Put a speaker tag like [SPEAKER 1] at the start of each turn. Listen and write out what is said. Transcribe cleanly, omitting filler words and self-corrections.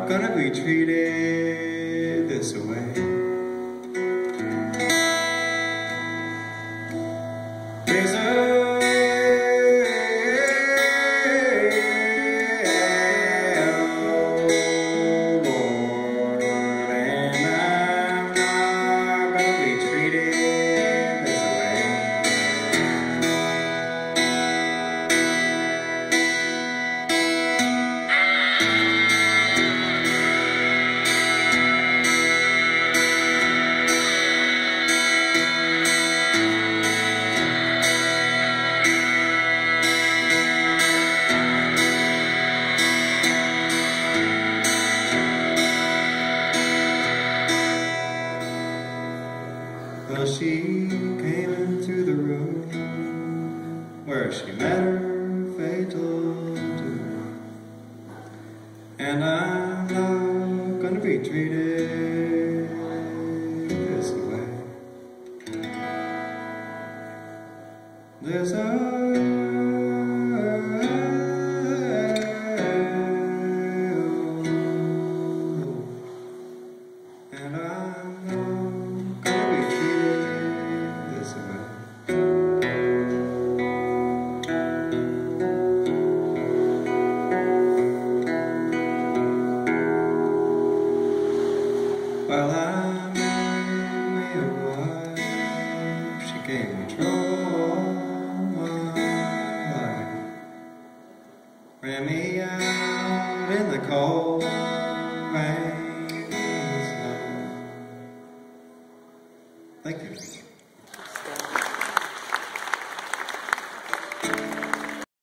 [SPEAKER 1] gonna be treated this way. There's a well, she came into the room where she met her fatal doom, and I'm not gonna be treated this way. There's and I'm not gonna be treated this way. Well, I made me a wife, she gave me trouble all my life, ran me out in the cold rain.